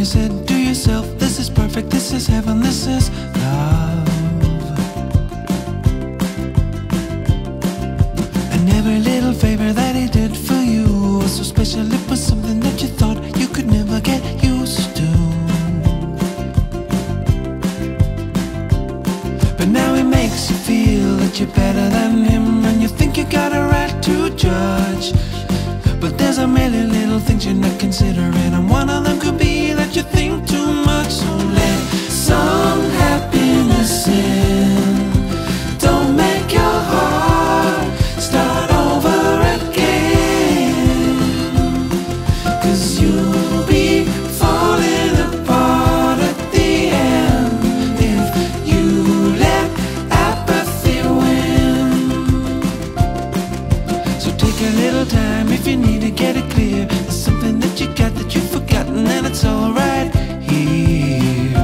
said to yourself, this is perfect, this is heaven, this is love. And every little favor that he did for you was so special, it was something that you thought you could never get used to. But now he makes you feel that you're better than him, and you think you got a right to judge. But there's a million little things you're not considering, and one of them could be that you think too much. So let some happiness in. Don't make your heart start over again, 'cause you'll be falling apart at the end if you let apathy win. So take a little time if you need to get it clear. There's something that you got that you've forgotten, and it's all right here.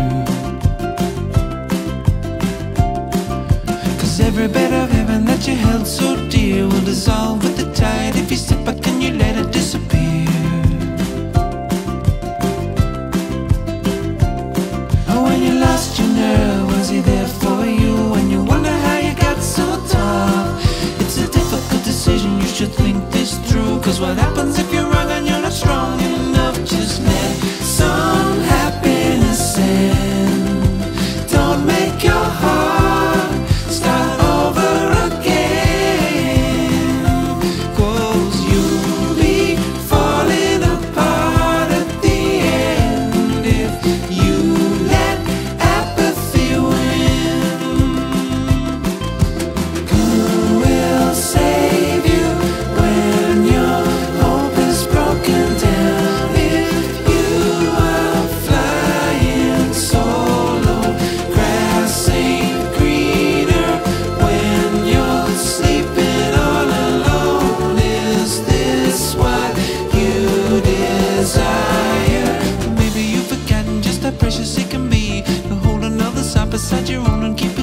'Cause every bit of heaven that you held so dear will dissolve with the tide if you step back and you let it disappear. Oh, when you lost your nerve, was he there for you? When you wonder how you got so tough, it's a difficult decision, you should think this through. 'Cause what happens if you're wrong and you're not strong enough? Just let some happiness in. Don't make your heart start over again, 'cause you'll be falling apart at the end if you let apathy win. Who will save you when your hope is broken down? If you are flying solo, grass ain't greener when you're sleeping all alone. Is this what you desire? Maybe you've forgotten just how precious it can be to hold another side beside your own and keep